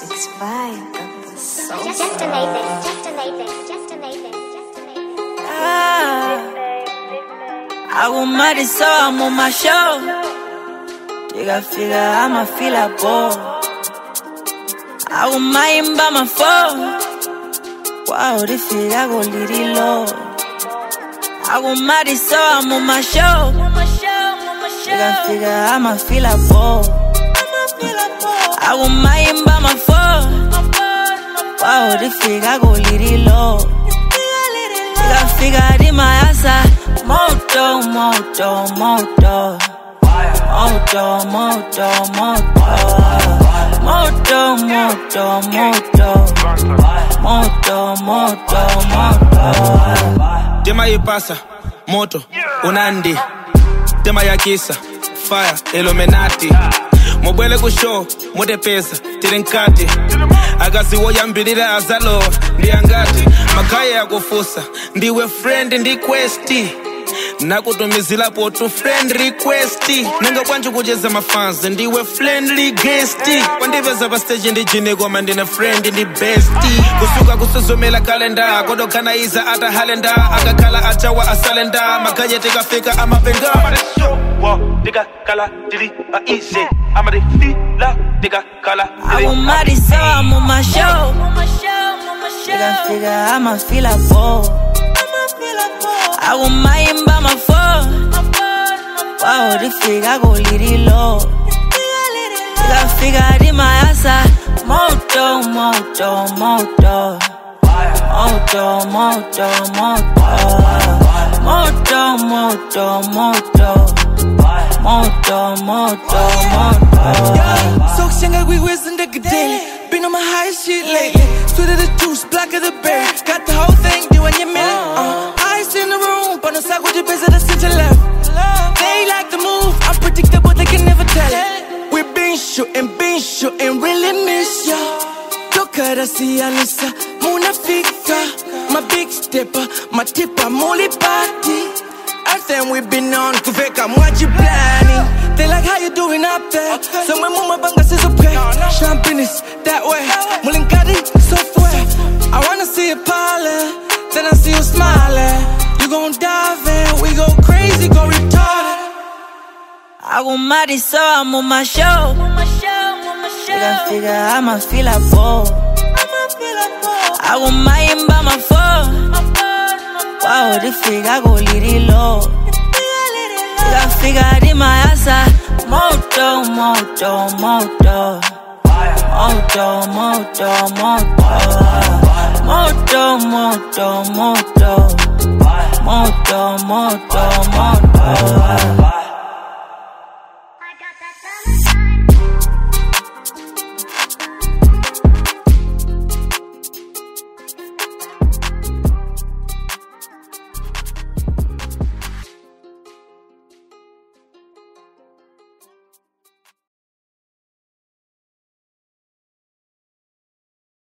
Hago mari so I'm on my show. Diga figure I'ma feel a ball. Hago mine by my phone. Wow, the feel I go little low. Hago mari so I'm on my show. Diga figure I'ma feel a ball. Hago mine by my phone. Wow, the feel I go little low. Diga figure di my asa. Moto, moto, moto. Moto, moto, moto. Moto, moto, moto. Moto, moto, moto. Tema ipasa, moto, unandi. Tema ya kisa, fire, Illuminati. Mobile kusho, mode pesa, tirenkati. Agasi woya mbirira azalo, ndiangati. Makaya ya kufusa, ndiwe friend ndi questi. Nakutumizila po to friend requesti. Nanga kwanju kujeza mafans, ndiwe friendly guesti. Wandiveza pa stage ndi jine kwa mandina friend ndi bestie. Kusuka kusuzumela kalenda, kodo kana iza ata halenda. Akakala achawa asalenda, makaye tika fika amapenda. Diga kala diri a easy. I'ma fila diga kala diri. I'm mari so I'm on my show. Diga figure I'ma feel a ball. I want mine by my phone. Wow, the figure go little low. Diga figure di my asa. Moto, moto, moto. Moto, moto, moto. Moto, moto, moto. Moto, moto, moto. So shinga we whizzing the daily. Been on my high shit lately. Sweet of the juice, black of the berry. Got the whole thing doing your minute. Ice in the room, but no side with your base of the center left. They like the move, unpredictable, they can never tell it. We've been shooting, really miss ya. Toka rasi Anissa, Muna Fika. My big stepper, my tipper, Molly party. Everything we've been on, kufeka mwaji planning. They like how you doing up there. Somewhere mama banga says okay. Champagnes that way. Mulingadi software. I wanna see you parlor, then I see you smiling. You gon' dive in, we go crazy, go retarded. I go mad so I'm on my show. Diga figure I'ma feel a ball. I go mine by my phone. Wow, the figure go little low. Diga figure di my asa. Moto, moto, moto. Moto, moto, moto. Moto, moto, moto. Moto, moto, moto.